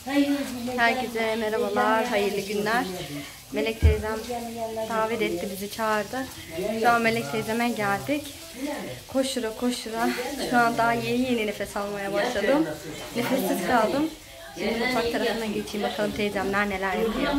Herkese merhabalar, hayırlı günler. Melek teyzem davet etti, bizi çağırdı. Şu an Melek teyzeme geldik. Koşura koşura. Şu an daha yeni nefes almaya başladım. Nefessiz kaldım. Şimdi mutfak tarafına geçeyim, bakalım teyzemler neler yapıyor.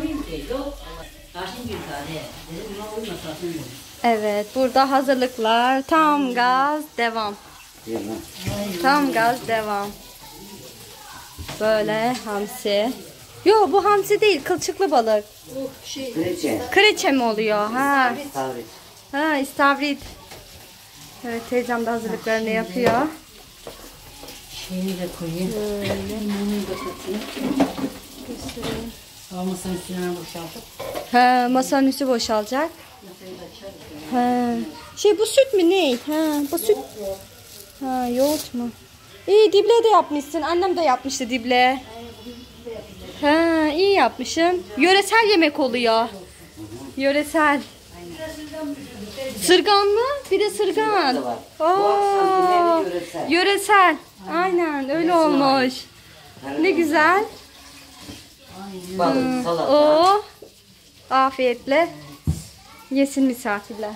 Evet, burada hazırlıklar. Tam gaz devam. Tam gaz devam. Böyle hamsi. Yo, bu hamsi değil, kılçıklı balık. Kreçe. Kreçe mi oluyor? Ha. İstavrit. Ha, istavrit. Evet, teyzem de hazırlıklarını yapıyor. Şeyini de koyayım. Limonu da katayım. Masanın üstüne boşaltıp. Ha, masanın üstü boşalacak. Ha. Bu süt mü ne? Ha, bu süt. Ha, yoğurt mu? İyi, dible de yapmışsın. Annem de yapmıştı dible. Ha, iyi yapmışım. Yöresel yemek oluyor. Yöresel. Sırgan mı? Bir de sırgan. Oo, yöresel. Aynen öyle olmuş. Ne güzel. Balık, salata. Oo, afiyetle yesin misafirler.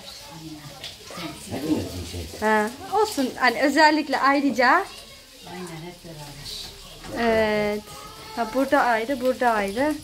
Ha, olsun. Hani özellikle ayrıca. Aynen, hep beraber. Evet. Ha, burada ayrı, burada ayrı.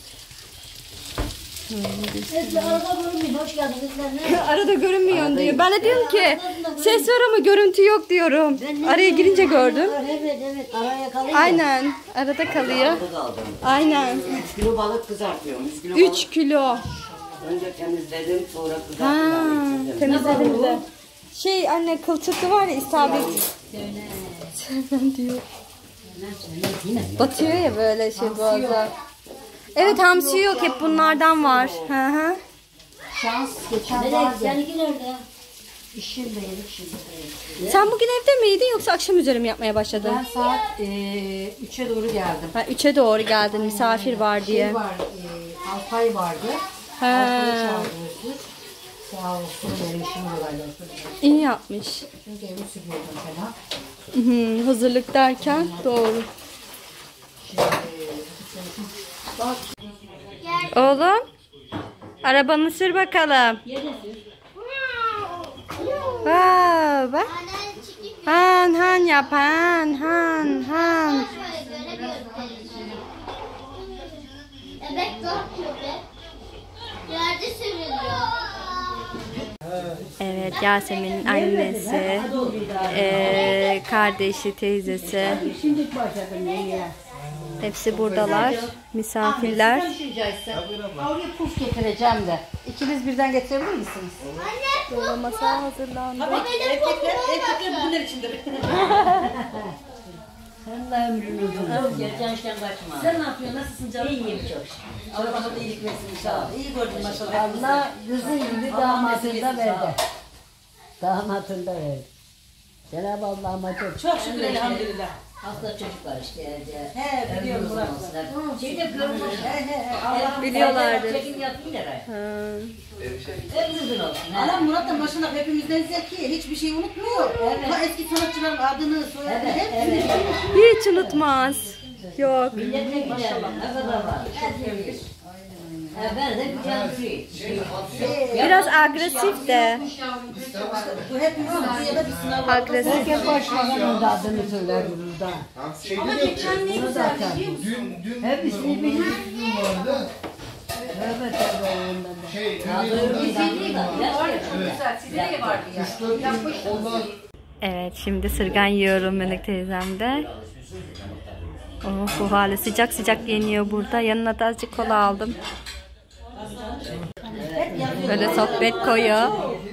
Arada görünmüyor. Hoş geldiniz. Arada görünmüyor diyor. Ben de diyorum ki ses var ama görüntü yok diyorum. Araya girince gördüm. Evet. Araya kalıyor. Aynen. Arada kalıyor. Aynen. 3 kilo balık kızartıyorum. 3 kilo. Önce temizledim, sonra Ha, kızarttım. temizledim de. Anne, kılçıklı var ya, istavrit. Sevmem diyor. Batıyor ya böyle boğaza. Evet, hamsi yok, hep bunlardan var. Hı hı. Şans geçen vardı. Seninki nerede? İşimdeydik şimdi. Sen bugün evde miydin yoksa akşam üzeri mi yapmaya başladın? Ben saat 3'e doğru geldim. Ha, 3'e doğru geldin, misafir var diye. Şey var, Alpay vardı. Ha. Alpay'ı çağırıyoruz. Sağ olsun, benim işim kolaylaştı. İyi yapmış. Çünkü evi sürüyordum fena. Hı, hazırlık derken doğru. Oğlum, arabanı sür bakalım. Wow, bak. Han yap, han. Bebek korkuyor be. Yerde sürünüyor. Evet, Yasemin'in annesi, kardeşi, teyzesi. Hepsi buradalar, misafirler. Oraya puf getireceğim de. İkiniz birden getirebilir misiniz? Böyle masa hazırlandı. Erkekler bunlar içinde. Allah ömrünü uzun. Gençten kaçma. Sen ne yapıyorsun? Nasılsın canım? İyiyim çok. Allah bana iyilik versin inşallah. İyi gördün maşallah. Allah kızın gibi damatında verdi. Damatında verdi. Cenab-ı Allah'ıma çok şükür elhamdülillah. Hasta çocuk var işte evde. He biliyorum Murat. Şeyde görmüş. Allah Biliyorlardır. Çekim yapayım da. Ha. Ömrünüzün olsun. Allah Murat da maşallah hepimizden zeki. Hiçbir şey unutmuyor. Evet. Eski sanatçıların adını, soyadını hepsini biliyor. Hiç unutmaz. Yok. Milletine maşallah ne kadar var. Ben de güzel Biraz agresif de. Bu hepimizin ya da bir sınav var. Agresif. Herkes başbakanın da adını söyler burada. Ama geçen ne güzel biliyor musun? Hep ismi bilir. Evet ondan da. Evet, şimdi sırgan yiyorum Melek teyzemde. Oh, bu hali sıcak sıcak yeniyor burada. Yanına da azıcık kola aldım. Böyle sohbet koyu.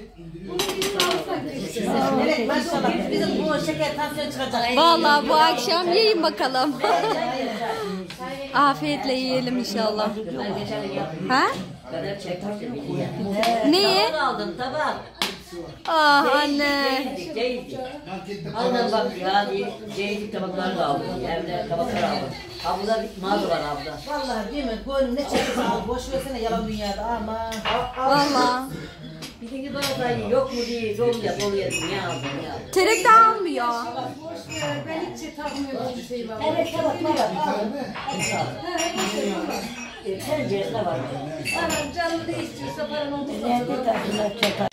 Evet maşallah bizim bu şeker tansiyon çıkacak. Vallahi bu akşam yiyin bakalım. Afiyetle yiyelim inşallah. Ha? Neyi? aldım tabak. Ah anne. Aldım bak ya ceydik tabakları da aldım. Evde tabaklar aldım. Abla bir mağaza var abla. Vallahi değil mi? Gönlüm ne çekirse al. Boş versene yalan dünyada ama. Vallahi. Bir de bana yok mu diye dolu ya dolu yedim ya aldım ya. Terek de almıyor. yapıyor. Ben hiç takmıyorum bir şey var. Evet tabaklar var. Tencerede var. Anam canım ne istiyorsa paran oldu. Nerede takımlar çatal?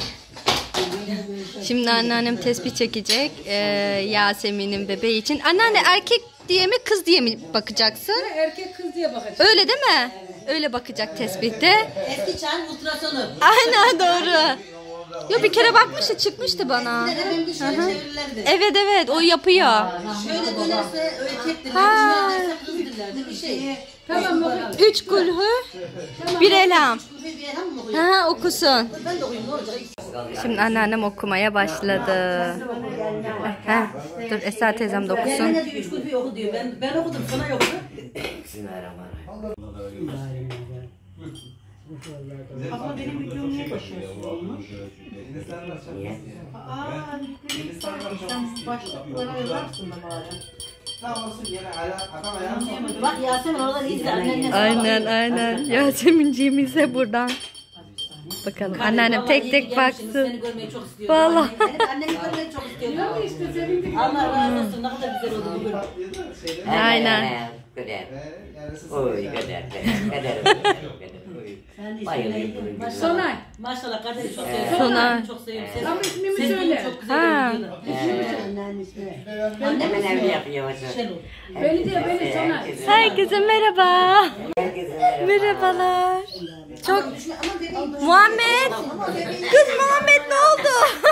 Şimdi anneannem tespih çekecek Yasemin'in bebeği için. Anneanne erkek diye mi kız diye mi bakacaksın? Erkek kız diye bakacak. Öyle değil mi? Öyle bakacak tespihte. Eski çağın ultrasonu. Aynen doğru. Yo bir kere bakmıştı çıkmıştı bana. Benim de şöyle çevirirlerdi. Evet evet o yapıyor. Şöyle dönerse erkektir, Ha. şöyle dönerse kızdır bir şey. Tamam mı? 3 kulhu, bir elham. Bir elham mı okuyayım? Ha okusun. Ben de okuyayım, ne olacak? Şimdi anneannem okumaya başladı. Ha, dur Esra teyzem de okusun. Gelmene diyor, 3 kulübü oku diyor. Ben okudum, sana yoktu. Ama benim videom niye başlıyorsun olmuş? Niye? Başlıklara yazarsın da bari. Tamam. Bak Yasemin oradan izle, annenle Aynen. Yasemin'ciğimize buradan. Bakalım anneannem tek tek baksın. Seni görmeyi çok istiyorum. Vallahi. Anneni görmeyi çok istiyorum. Ama işte sevindik. Allah razı olsun, ne kadar güzel oldu bugün. Aynen. Göder. Oy göder. Bayılıyorum bunun gibi. Sonay. Maşallah Kader'i çok seviyorum. Sonay. Çok seviyorum. Ama ismimi Sezgin söyle. çok güzel Ha. oynuyorlar. Hemen evli yapıyor yavaş. Şenol. Beni diyor beni Sonay. Herkese merhaba. Merhabalar. Çok Muhammed. Kız Muhammed ne oldu?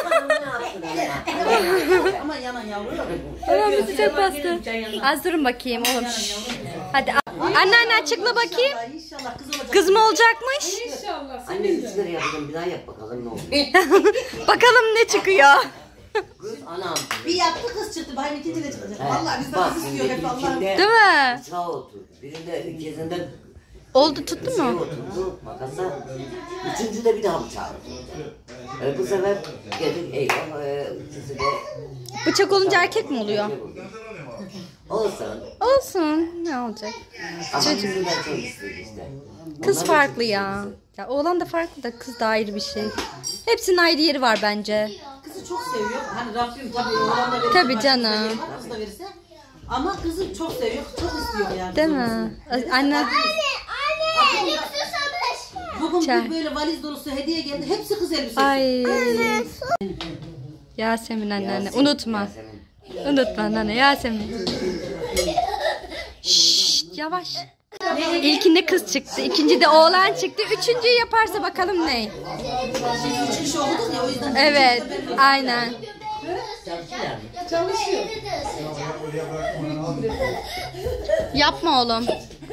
Ama yanan yavrum. Tamam sıcak bastı. Az durun bakayım oğlum. Hadi anneanne açıkla bakayım. İnşallah kız olacak. Kız mı olacakmış? İnşallah. Anne 3 lira yaptım bir daha yap bakalım ne olur. Bakalım ne çıkıyor. Kız anam. Bir yaptı kız çıktı. Bahim ikinci de çıkacak. Vallahi biz de Bak kız şimdi istiyor hep Allah'ım. ikinde Değil mi? bıçağı oturdu. Birinde ikincisinde Oldu tuttu şey mu? oturdu makasa. Üçüncüde bir daha bıçağı oturdu. Bu sefer dedik eyvah ikisi de Bıçak olunca erkek mi oluyor? olsun. Olsun. Ne olacak? Ama bizi de çok istiyor işte. Kız Onlar farklı çok ya. Ya oğlan da farklı da kız da ayrı bir şey. Hepsinin ayrı yeri var bence. Kızı çok seviyor. Hani Rabbim tabii oğlan da verirse. Tabii başka canım. da verir, Kız da verirse. Ama kızı çok seviyor. Çok istiyor yani. Değil mi? Anne. Anne, lüks susamış. Bugün Çay. bir böyle valiz dolusu hediye geldi. Hepsi kız elbisesi. Ay. Yasemin anneanne. Unutma. Yasemin. Unutma anneanne. Yasemin. Şşt, yavaş. İlkinde kız çıktı. İkincide oğlan çıktı. Üçüncüyü yaparsa bakalım ne? Üç kişi olduk ya o yüzden. Evet. Aynen. Çalışıyor. Yapma oğlum.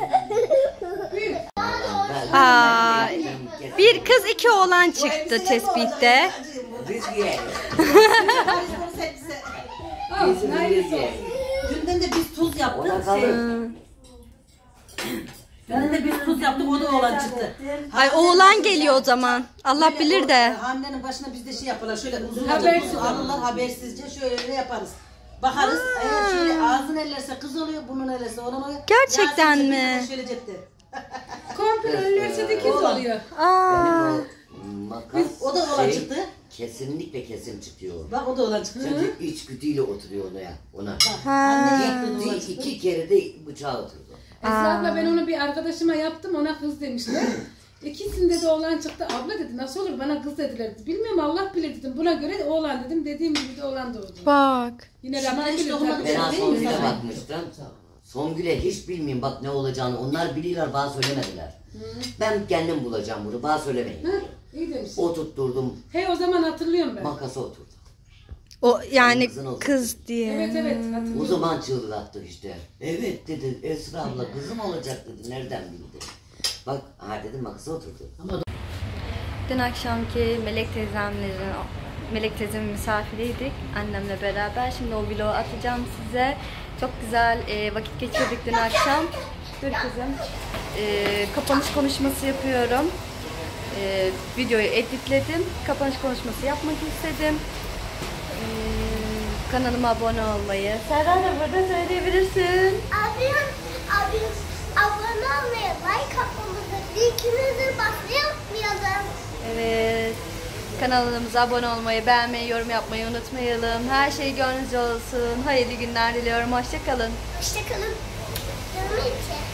Aa, bir kız iki oğlan çıktı tespihte. Dünden de biz tuz yaptık. Ona kalır. Dünden de biz tuz yaptık. O da oğlan çıktı. Ay oğlan geliyor o zaman. Allah bilir de. Annenin başına bizde şey yaparlar. Şöyle uzun Habersiz alırlar habersizce şöyle yaparız. Bakarız eğer şöyle ağzın ellerse kız oluyor, bunun ellerse oğlan oluyor. Gerçekten Yasin mi? bize Şöyle cepte. Komple üniversitede kız oluyor. Aa, Makas O da oğlan çıktı. kesinlikle kesin çıkıyor. Bak o da oğlan çıktı. Çünkü içgüdüyle oturuyor ona. ha. İki kere de bıçağı oturdu. Esra abla ben onu bir arkadaşıma yaptım ona kız demişler. İkisinde de oğlan çıktı. Abla dedi nasıl olur bana kız dediler. Bilmiyorum Allah bilir dedim. Buna göre de oğlan dedim. Dediğim gibi de oğlan doğdu. Bak. Yine Şuna Rabbim hiç bilir dokunmadım. tabii. Ben Değil mi? Songül'e Tabii. bakmıştım. Songül'e hiç bilmiyorum bak ne olacağını. Onlar biliyorlar bana söylemediler. Ben kendim bulacağım bunu bana söylemeyin. Hı, iyi demiş. Oturtturdum Hey o zaman hatırlıyorum ben. makasa oturdu. O yani Kızın oldu. kız diye. Evet O hatırlıyorum. zaman çığlık attı işte. Evet dedi Esra abla kızım olacak dedi. Nereden bildi? Bak ha dedim makasa oturdu. Dün akşamki Melek teyzemin misafiriydik annemle beraber. Şimdi o vlogu atacağım size. Çok güzel vakit geçirdik dün akşam. Dur kızım. Kapanış konuşması yapıyorum. Videoyu editledim. Kapanış konuşması yapmak istedim. Kanalıma abone olmayı. Serra da burada söyleyebilirsin. Abim abone olmayı, like atmamızı, linkimizi basmayı unutmayalım. Evet. Kanalımıza abone olmayı, beğenmeyi, yorum yapmayı unutmayalım. Her şey gönlünüzce olsun. Hayırlı günler diliyorum. Hoşça kalın. Hoşçakalın. Canım içi.